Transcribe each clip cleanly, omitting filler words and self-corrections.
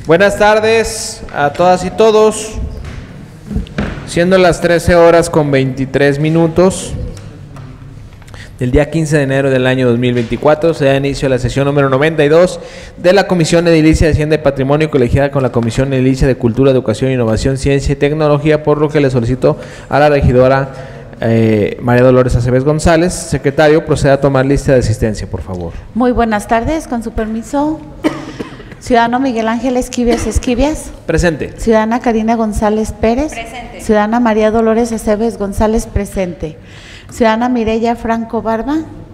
Buenas tardes a todas y todos. Siendo las 13 horas con 23 minutos del día 15 de enero del año 2024, se da inicio a la sesión número 92 de la Comisión Edilicia de Hacienda y Patrimonio, colegiada con la Comisión Edilicia de Cultura, Educación, Innovación, Ciencia y Tecnología, por lo que le solicito a la regidora María Dolores Aceves González, secretario, proceda a tomar lista de asistencia, por favor. Muy buenas tardes, con su permiso. Ciudadano Miguel Ángel Esquivias. Presente. Ciudadana Karina González Pérez. Presente. Ciudadana María Dolores Aceves González. Presente. Ciudadana Mireya Franco Barba.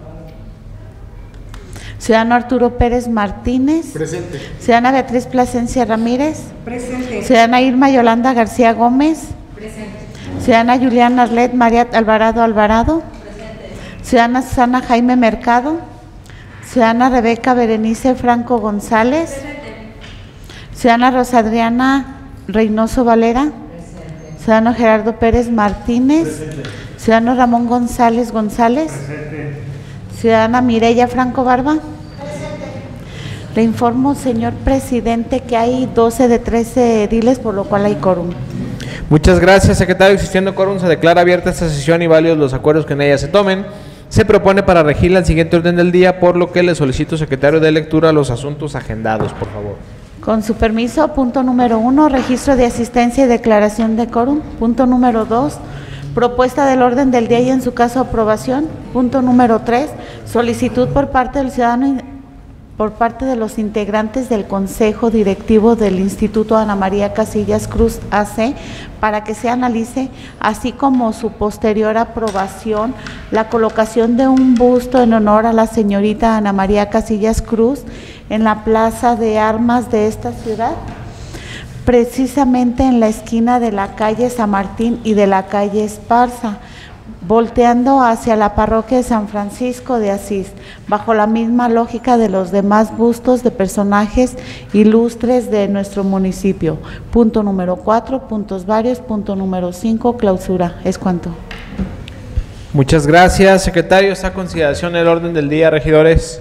Ciudadano Arturo Pérez Martínez. Presente. Ciudadana Beatriz Plasencia Ramírez. Presente. Ciudadana Irma Yolanda García Gómez. Presente. Ciudadana Juliana Arlet María Alvarado. Presente. Ciudadana Susana Jaime Mercado. Ciudadana Rebeca Berenice Franco González. Presente. Ciudadana Rosa Adriana Reynoso Valera. Presente. Ciudadano Gerardo Pérez Martínez. Presente. Ciudadano Ramón González González. Presente. Ciudadana Mireya Franco Barba. Le informo, señor presidente, que hay 12 de 13 ediles, por lo cual hay quórum. Muchas gracias, secretario. Existiendo quórum, se declara abierta esta sesión y válidos los acuerdos que en ella se tomen. Se propone para regirla el siguiente orden del día, por lo que le solicito, secretario, de lectura los asuntos agendados, por favor. Con su permiso, punto número 1, registro de asistencia y declaración de quórum. Punto número 2, propuesta del orden del día y en su caso aprobación. Punto número 3, solicitud por parte del ciudadano por parte de los integrantes del Consejo Directivo del Instituto Ana María Casillas Cruz AC para que se analice, así como su posterior aprobación, la colocación de un busto en honor a la señorita Ana María Casillas Cruz en la Plaza de Armas de esta ciudad, precisamente en la esquina de la calle San Martín y de la calle Esparza, volteando hacia la parroquia de San Francisco de Asís, bajo la misma lógica de los demás bustos de personajes ilustres de nuestro municipio. Punto número 4, puntos varios. Punto número 5, clausura. Es cuanto. Muchas gracias, secretario. Está a consideración el orden del día, regidores.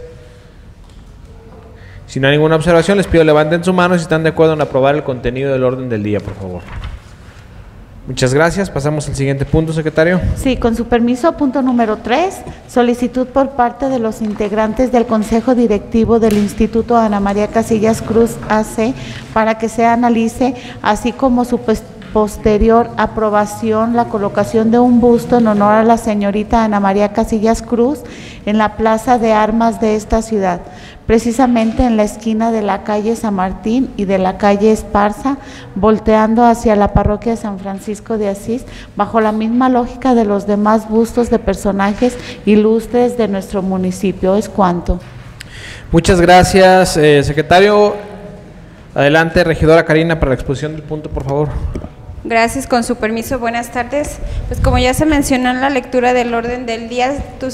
Si no hay ninguna observación, les pido levanten su mano si están de acuerdo en aprobar el contenido del orden del día, por favor. Muchas gracias. Pasamos al siguiente punto, secretario. Sí, con su permiso, punto número 3, solicitud por parte de los integrantes del Consejo Directivo del Instituto Ana María Casillas Cruz AC para que se analice, así como su posterior aprobación, la colocación de un busto en honor a la señorita Ana María Casillas Cruz en la Plaza de Armas de esta ciudad, precisamente en la esquina de la calle San Martín y de la calle Esparza, volteando hacia la parroquia de San Francisco de Asís, bajo la misma lógica de los demás bustos de personajes ilustres de nuestro municipio. Es cuanto. Muchas gracias, secretario. Adelante, regidora Karina, para la exposición del punto, por favor. Gracias, con su permiso, buenas tardes. Pues como ya se mencionó en la lectura del orden del día,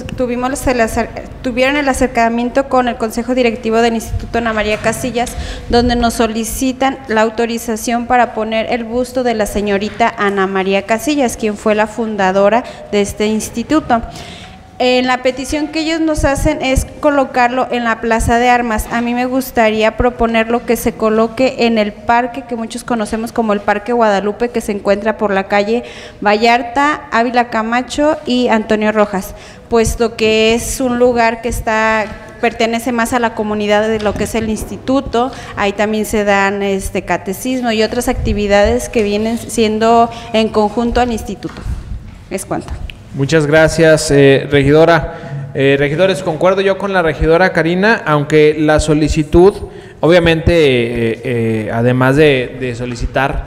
tuvieron el acercamiento con el Consejo Directivo del Instituto Ana María Casillas, donde nos solicitan la autorización para poner el busto de la señorita Ana María Casillas, quien fue la fundadora de este instituto. En la petición que ellos nos hacen es colocarlo en la Plaza de Armas. A mí me gustaría proponerlo que se coloque en el parque que muchos conocemos como el Parque Guadalupe, que se encuentra por la calle Vallarta, Ávila Camacho y Antonio Rojas, puesto que es un lugar que pertenece más a la comunidad de lo que es el instituto. Ahí también se dan catecismo y otras actividades que vienen siendo en conjunto al instituto. Es cuanto. Muchas gracias, regidora. Regidores, concuerdo yo con la regidora Karina, aunque la solicitud, obviamente, además de solicitar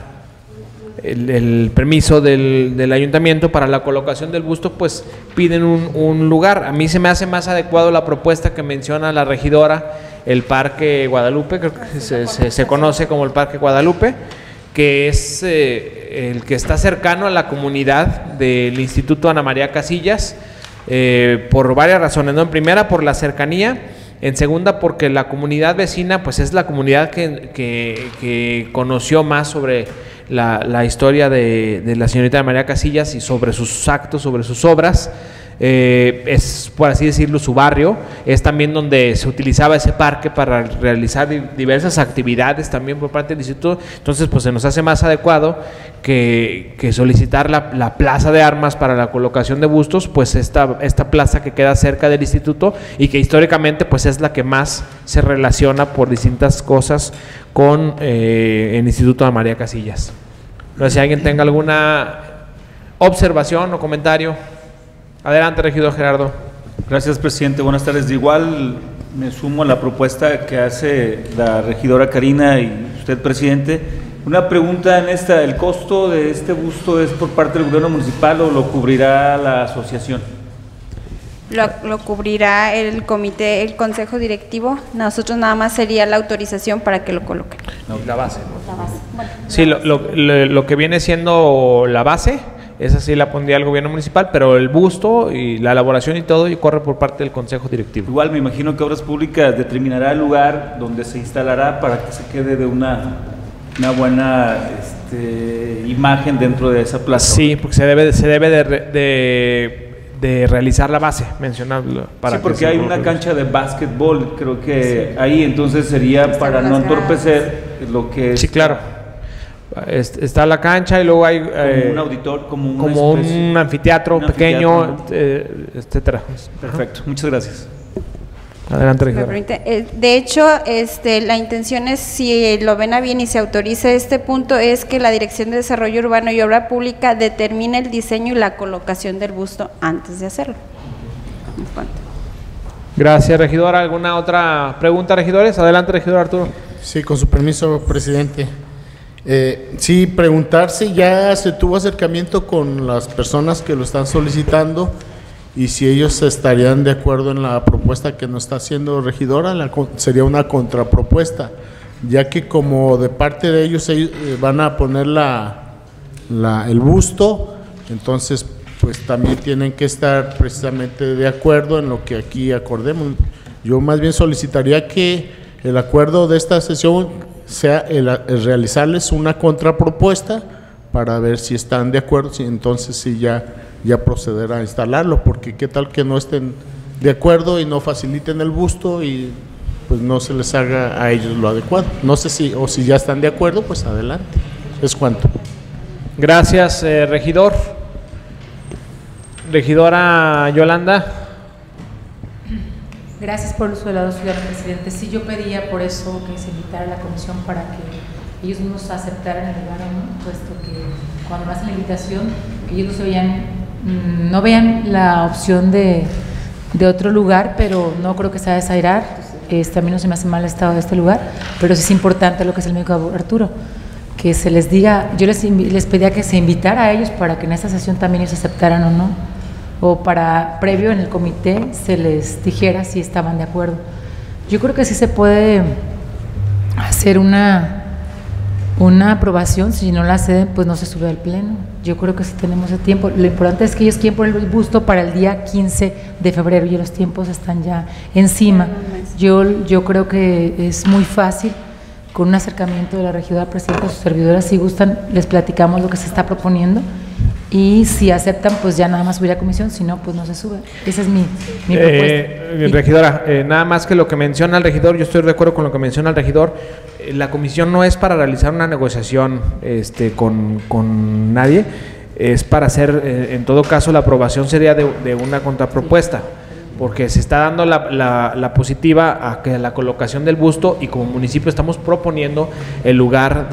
el permiso del ayuntamiento para la colocación del busto, pues piden un lugar. A mí se me hace más adecuado la propuesta que menciona la regidora, el Parque Guadalupe, creo que se conoce como el Parque Guadalupe, que es el que está cercano a la comunidad del Instituto Ana María Casillas, por varias razones, ¿no? En primera, por la cercanía; en segunda, porque la comunidad vecina pues es la comunidad que conoció más sobre la historia de la señorita Ana María Casillas y sobre sus actos, sobre sus obras. es, por así decirlo, su barrio, es también donde se utilizaba ese parque para realizar diversas actividades también por parte del instituto. Entonces pues se nos hace más adecuado que solicitar la plaza de armas para la colocación de bustos, pues esta plaza que queda cerca del instituto y que históricamente pues es la que más se relaciona por distintas cosas con el Instituto Ana María Casillas. No sé si alguien tenga alguna observación o comentario. Adelante, regidor Gerardo. Gracias, presidente. Buenas tardes. De igual me sumo a la propuesta que hace la regidora Karina y usted, presidente. Una pregunta en esta: ¿el costo de este busto es por parte del gobierno municipal o lo cubrirá la asociación? Lo cubrirá el comité, el consejo directivo. Nosotros nada más sería la autorización para que lo coloquen. No, la base. La base. Bueno, sí, lo que viene siendo la base, esa sí la pondría el gobierno municipal, pero el busto y la elaboración y todo y corre por parte del consejo directivo. Igual me imagino que Obras Públicas determinará el lugar donde se instalará para que se quede de una buena imagen dentro de esa plaza. Sí, porque se debe de realizar la base, mencionarlo. Sí, porque hay una cancha de básquetbol, creo que sí. Ahí entonces sería para no entorpecer lo que es. Sí, claro. Está la cancha y luego hay como un auditor, como un anfiteatro pequeño, etcétera. Perfecto, muchas gracias. Adelante, regidor. De hecho, la intención es, si lo ven a bien y se autoriza este punto, es que la Dirección de Desarrollo Urbano y Obra Pública determine el diseño y la colocación del busto antes de hacerlo. Gracias, regidora. ¿Alguna otra pregunta, regidores? Adelante, regidor Arturo. Sí, con su permiso, presidente. Sí, preguntar si ya se tuvo acercamiento con las personas que lo están solicitando y si ellos estarían de acuerdo en la propuesta que nos está haciendo regidora. Sería una contrapropuesta, ya que como de parte de ellos van a poner el busto, entonces pues también tienen que estar precisamente de acuerdo en lo que aquí acordemos. Yo más bien solicitaría que el acuerdo de esta sesión sea el realizarles una contrapropuesta para ver si están de acuerdo, si entonces sí ya proceder a instalarlo, porque qué tal que no estén de acuerdo y no faciliten el busto y pues no se les haga a ellos lo adecuado. No sé si ya están de acuerdo, pues adelante. Es cuanto. Gracias, regidor. Regidora Yolanda. Gracias por su lado, señor presidente. Sí, yo pedía por eso que se invitara a la comisión para que ellos nos aceptaran el lugar, ¿no? Puesto que cuando hacen la invitación, que ellos no vean la opción de otro lugar, pero no creo que sea desairar. A mí no se me hace mal el estado de este lugar, pero sí es importante lo que es el médico Arturo, que se les diga. Yo les pedía que se invitara a ellos para que en esta sesión también ellos aceptaran o no, o para previo en el comité se les dijera si estaban de acuerdo. Yo creo que sí se puede hacer una aprobación. Si no la ceden, pues no se sube al pleno. Yo creo que sí tenemos el tiempo. Lo importante es que ellos quieren poner el busto para el día 15 de febrero y los tiempos están ya encima. Yo creo que es muy fácil, con un acercamiento de la regidora presidenta a sus servidoras. Si gustan, les platicamos lo que se está proponiendo y si aceptan, pues ya nada más subir a comisión, si no, pues no se sube. Esa es mi propuesta. Regidora, nada más que lo que menciona el regidor, yo estoy de acuerdo con lo que menciona el regidor. La comisión no es para realizar una negociación con nadie, es para hacer, en todo caso, la aprobación sería de una contrapropuesta, porque se está dando la positiva a que la colocación del busto, y como municipio estamos proponiendo el lugar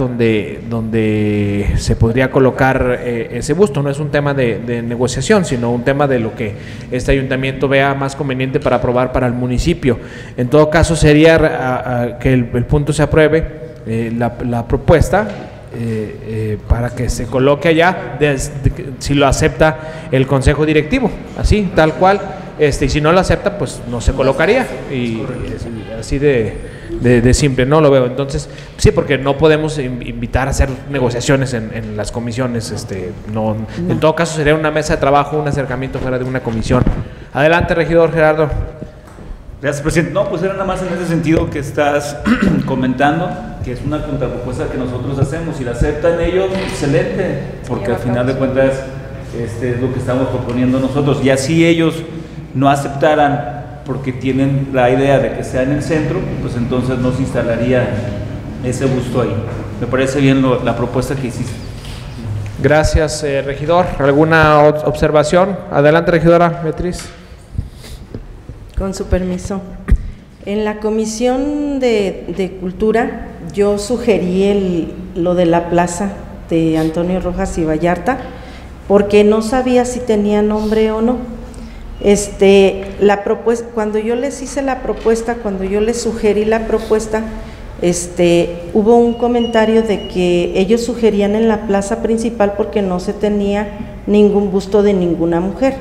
donde se podría colocar ese busto. No es un tema de negociación, sino un tema de lo que este ayuntamiento vea más conveniente para aprobar para el municipio. En todo caso sería que el punto se apruebe, la propuesta, para que se coloque allá, si lo acepta el consejo directivo, así, tal cual. Y si no lo acepta, pues no se colocaría, y así de simple, no lo veo. Entonces, sí, porque no podemos invitar a hacer negociaciones en las comisiones, no. En todo caso sería una mesa de trabajo, un acercamiento fuera de una comisión. Adelante, regidor Gerardo. Gracias, presidente. No, pues era nada más en ese sentido que estás comentando, que es una contrapropuesta que nosotros hacemos. Si la aceptan ellos, excelente, porque al final de cuentas Es lo que estamos proponiendo nosotros. Y así ellos no aceptaran, porque tienen la idea de que sea en el centro, pues entonces no se instalaría ese busto ahí. Me parece bien la propuesta que hiciste. Gracias, regidor. ¿Alguna observación? Adelante, regidora Beatriz. Con su permiso. En la Comisión de Cultura yo sugerí lo de la plaza de Antonio Rojas y Vallarta, porque no sabía si tenía nombre o no. La propuesta, cuando yo les hice la propuesta, cuando yo les sugerí la propuesta, hubo un comentario de que ellos sugerían en la plaza principal porque no se tenía ningún busto de ninguna mujer.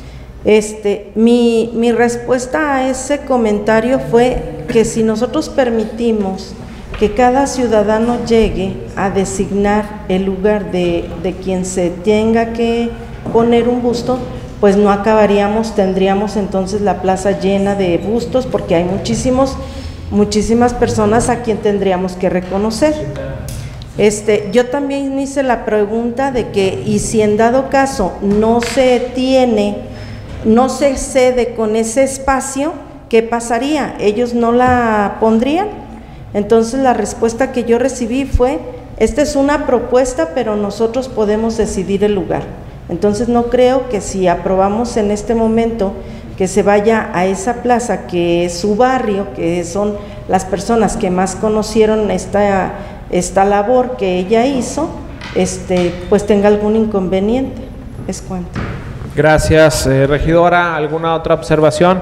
Mi respuesta a ese comentario fue que si nosotros permitimos que cada ciudadano llegue a designar el lugar de quien se tenga que poner un busto, pues no acabaríamos, tendríamos entonces la plaza llena de bustos, porque hay muchísimas personas a quien tendríamos que reconocer. Yo también hice la pregunta de que, y si en dado caso no se cede con ese espacio, ¿qué pasaría? ¿Ellos no la pondrían? Entonces la respuesta que yo recibí fue: esta es una propuesta, pero nosotros podemos decidir el lugar. Entonces no creo que si aprobamos en este momento que se vaya a esa plaza, que es su barrio, que son las personas que más conocieron esta labor que ella hizo, pues tenga algún inconveniente. Es cuanto. Gracias, regidora. ¿Alguna otra observación?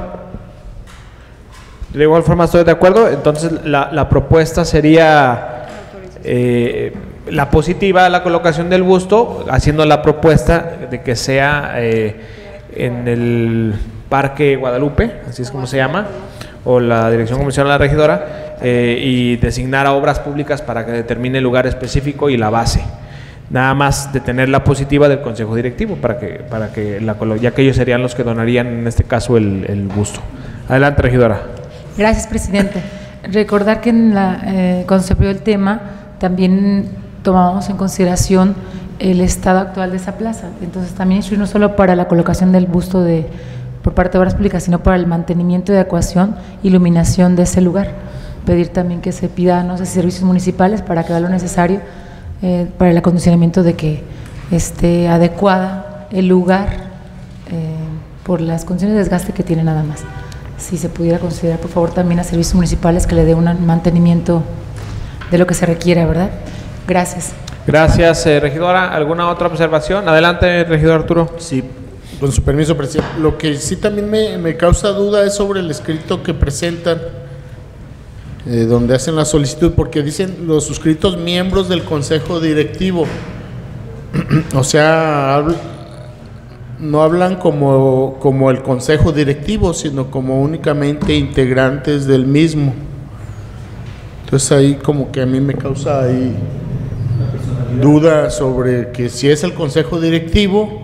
De igual forma estoy de acuerdo. Entonces la propuesta sería la positiva a la colocación del busto, haciendo la propuesta de que sea en el Parque Guadalupe, así es como se llama, o la Dirección Comercial de la regidora, y designar a Obras Públicas para que determine el lugar específico y la base. Nada más de tener la positiva del Consejo Directivo para que ya que ellos serían los que donarían en este caso el busto. Adelante, regidora. Gracias, presidente. Recordar que cuando se abrió el tema también tomábamos en consideración el estado actual de esa plaza. Entonces también instruir no solo para la colocación del busto por parte de Obras Públicas, sino para el mantenimiento y adecuación, iluminación de ese lugar. Pedir también que se pida, no sé, servicios municipales para que haga lo necesario para el acondicionamiento de que esté adecuada el lugar por las condiciones de desgaste que tiene nada más. Si se pudiera considerar, por favor, también a servicios municipales que le dé un mantenimiento de lo que se requiera, ¿verdad? Gracias. Gracias, regidora. ¿Alguna otra observación? Adelante, regidor Arturo. Sí, con su permiso, presidente. Lo que sí también me causa duda es sobre el escrito que presentan, donde hacen la solicitud, porque dicen los suscritos miembros del Consejo Directivo. O sea, no hablan como el Consejo Directivo, sino como únicamente integrantes del mismo. Entonces ahí como que a mí me causa ahí duda sobre que si es el Consejo Directivo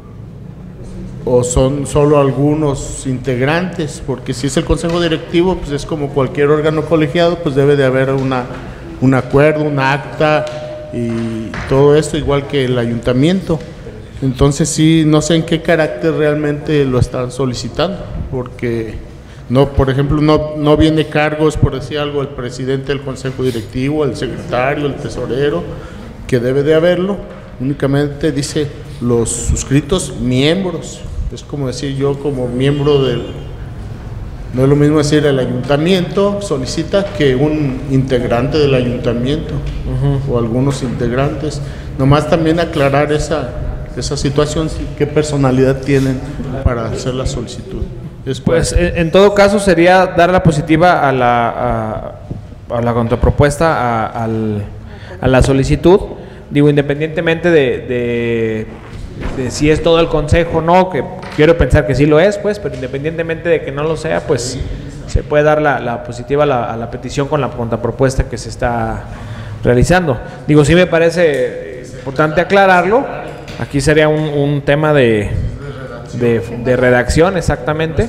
o son solo algunos integrantes, porque si es el Consejo Directivo, pues es como cualquier órgano colegiado, pues debe de haber un acuerdo, un acta y todo esto, igual que el ayuntamiento. Entonces sí, no sé en qué carácter realmente lo están solicitando, porque no, por ejemplo, no viene cargos, por decir algo, el presidente del Consejo Directivo, el secretario, el tesorero, que debe de haberlo. Únicamente dice los suscritos miembros. Es como decir yo como miembro no es lo mismo decir el ayuntamiento solicita que un integrante del ayuntamiento o algunos integrantes. Nomás también aclarar esa situación, qué personalidad tienen para hacer la solicitud. Pues en todo caso sería dar la positiva a la contrapropuesta a la solicitud. Digo, independientemente de si es todo el consejo o no, que quiero pensar que sí lo es, pues, pero independientemente de que no lo sea, pues se puede dar la positiva a la petición con la contrapropuesta que se está realizando. Digo, sí me parece importante aclararlo. Aquí sería un tema de redacción, exactamente.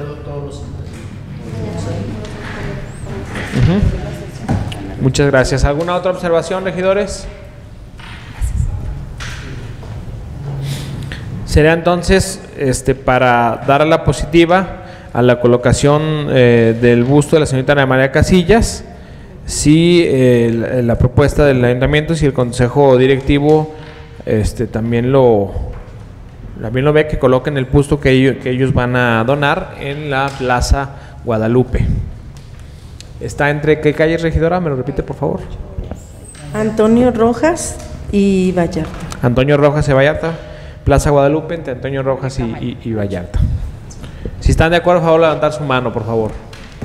Muchas gracias. ¿Alguna otra observación, regidores? Será entonces para dar la positiva a la colocación del busto de la señorita Ana María Casillas, si la propuesta del ayuntamiento, si el consejo directivo también lo ve, que coloquen el busto que ellos van a donar en la Plaza Guadalupe. ¿Está entre qué calles, regidora? ¿Me lo repite, por favor? Antonio Rojas y Vallarta. Antonio Rojas y Vallarta. Plaza Guadalupe, entre Antonio Rojas y Vallarta. Si están de acuerdo, por favor, levantar su mano, por favor.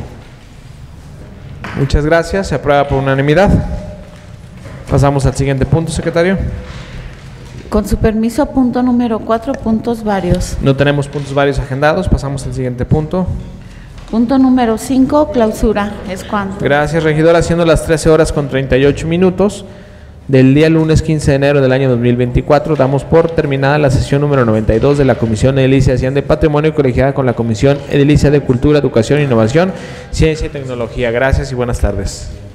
Muchas gracias. Se aprueba por unanimidad. Pasamos al siguiente punto, secretario. Con su permiso, punto número 4, puntos varios. No tenemos puntos varios agendados. Pasamos al siguiente punto. Punto número 5, clausura. ¿Es cuánto? Gracias, regidora. Siendo las 13:38 del día lunes 15 de enero del año 2024, damos por terminada la sesión número 92 de la Comisión Edilicia de Hacienda y Patrimonio, colegiada con la Comisión Edilicia de Cultura, Educación, Innovación, Ciencia y Tecnología. Gracias y buenas tardes.